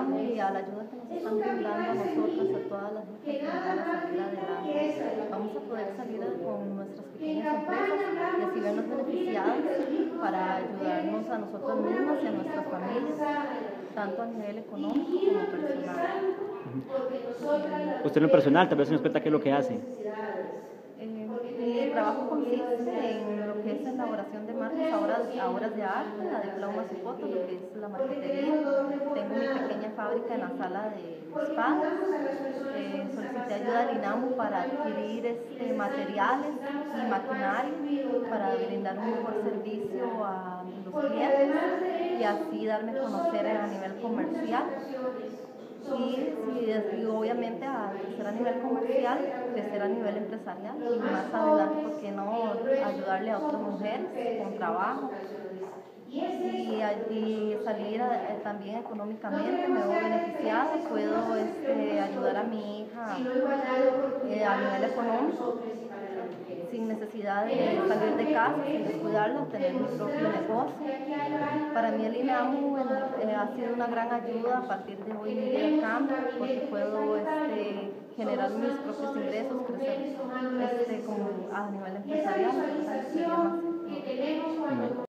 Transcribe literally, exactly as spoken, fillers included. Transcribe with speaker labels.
Speaker 1: INAMU y a la ayuda que nos están brindando a nosotras, a todas las mujeres que van a salir adelante, vamos a poder salir con nuestras pequeñas empresas y así vernos beneficiados para ayudarnos a nosotros mismos y a nuestras familias, tanto a nivel económico como personal.
Speaker 2: Usted en lo personal, tal vez se nos cuenta qué es lo que hace.
Speaker 1: Eh, mi trabajo consiste en lo que es elaboración de marcas a horas, a horas de arte, a diplomas y fotos, lo que es la marquetería. Tengo mi pequeña fábrica en la sala de mis padres. Eh, solicité ayuda al INAMU para adquirir este, materiales y maquinaria para brindar un mejor servicio a los clientes y así darme a conocer a nivel comercial. Y, sí, y obviamente a crecer a nivel comercial, crecer a nivel empresarial y más adelante, ¿por qué no ayudarle a otras mujeres con trabajo? Y, y salir a, eh, también económicamente, me veo beneficiada, puedo este, ayudar a mi hija eh, a nivel económico, sin necesidad de salir de casa, sin descuidarla, tener mi propio negocio. Para mí el INAMU eh, ha sido una gran ayuda. A partir de hoy mi vida cambia porque puedo este, generar mis propios ingresos, crecer este, como a nivel empresarial.